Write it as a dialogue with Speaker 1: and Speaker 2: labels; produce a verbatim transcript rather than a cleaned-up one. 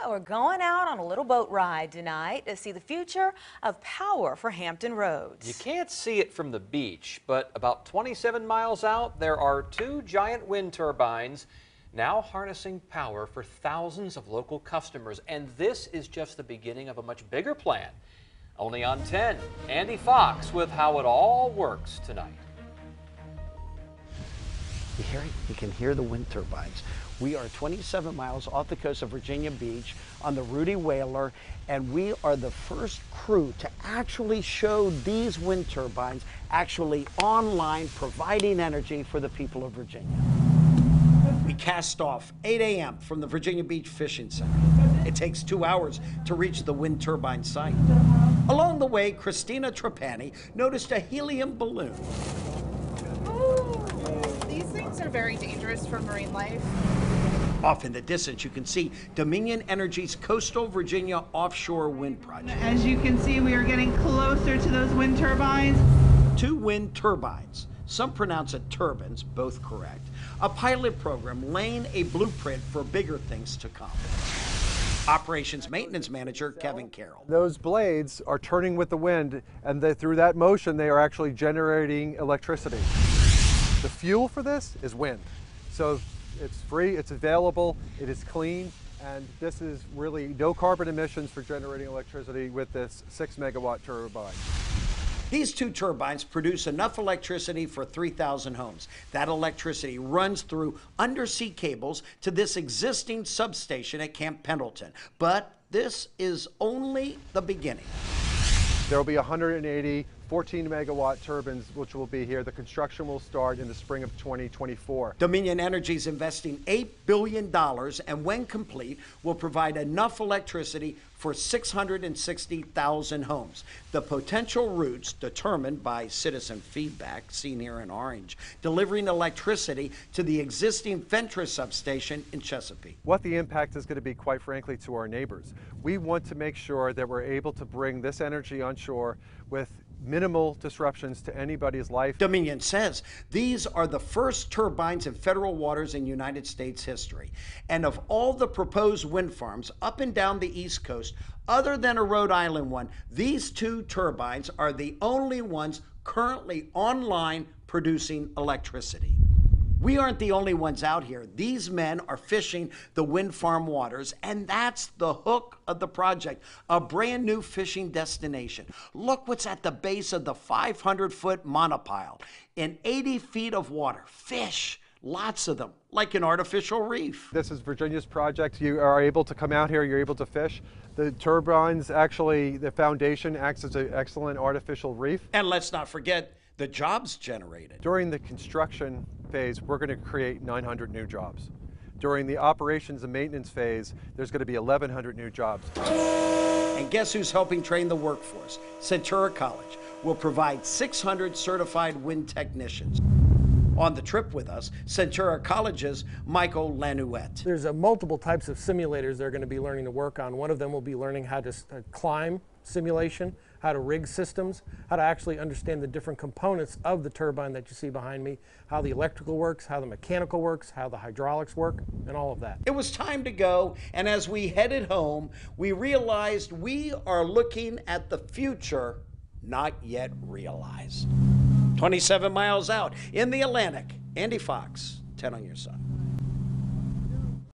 Speaker 1: Well, we're going out on a little boat ride tonight to see the future of power for Hampton Roads.
Speaker 2: You can't see it from the beach, but about twenty-seven miles out, there are two giant wind turbines now harnessing power for thousands of local customers. And this is just the beginning of a much bigger plan. Only on ten, Andy Fox with how it all works tonight.
Speaker 3: You hear it? You can hear the wind turbines. We are twenty-seven miles off the coast of Virginia Beach on the Rudy Whaler, and we are the first crew to actually show these wind turbines actually online, providing energy for the people of Virginia. We cast off eight A M from the Virginia Beach Fishing Center. It takes two hours to reach the wind turbine site. Along the way, Christina Trapani noticed a helium balloon.
Speaker 4: These things are very dangerous for marine life.
Speaker 3: Off in the distance, you can see Dominion Energy's coastal Virginia offshore wind project.
Speaker 4: As you can see, we are getting closer to those wind turbines.
Speaker 3: Two wind turbines. Some pronounce it turbines, both correct. A pilot program laying a blueprint for bigger things to come. Operations Maintenance Manager Kevin Carroll.
Speaker 5: Those blades are turning with the wind, and they, through that motion, they are actually generating electricity. The fuel for this is wind. So it's free, it's available, it is clean, and this is really no carbon emissions for generating electricity with this six megawatt turbine.
Speaker 3: These two turbines produce enough electricity for three thousand homes. That electricity runs through undersea cables to this existing substation at Camp Pendleton. But this is only the beginning.
Speaker 5: There will be one hundred eighty fourteen megawatt turbines which will be here. The construction will start in the spring of twenty twenty-four.
Speaker 3: Dominion Energy is investing eight billion dollars, and when complete, will provide enough electricity for six hundred sixty thousand homes. The potential routes determined by citizen feedback, seen here in orange, delivering electricity to the existing Ventra substation in Chesapeake.
Speaker 5: What the impact is going to be, quite frankly, to our neighbors. We want to make sure that we're able to bring this energy onshore with minimal disruptions to anybody's life.
Speaker 3: Dominion says these are the first turbines in federal waters in United States history. And of all the proposed wind farms up and down the East Coast, other than a Rhode Island one, these two turbines are the only ones currently online producing electricity. We aren't the only ones out here. These men are fishing the wind farm waters, and that's the hook of the project, a brand new fishing destination. Look what's at the base of the five hundred foot monopile. In eighty feet of water, fish, lots of them, like an artificial reef.
Speaker 5: This is Virginia's project. You are able to come out here, you're able to fish. The turbines, actually, the foundation acts as an excellent artificial reef.
Speaker 3: And let's not forget the jobs generated.
Speaker 5: During the construction phase, we're going to create nine hundred new jobs. During the operations and maintenance phase, there's going to be eleven hundred new jobs.
Speaker 3: And guess who's helping train the workforce? Centura College will provide six hundred certified wind technicians. On the trip with us, Centura College's Michael Lanouette.
Speaker 6: There's a multiple types of simulators they're going to be learning to work on. One of them will be learning how to uh, climb simulation, how to rig systems, how to actually understand the different components of the turbine that you see behind me, how the electrical works, how the mechanical works, how the hydraulics work, and all of that.
Speaker 3: It was time to go, and as we headed home, we realized we are looking at the future not yet realized. twenty-seven miles out in the Atlantic, Andy Fox, ten on your side.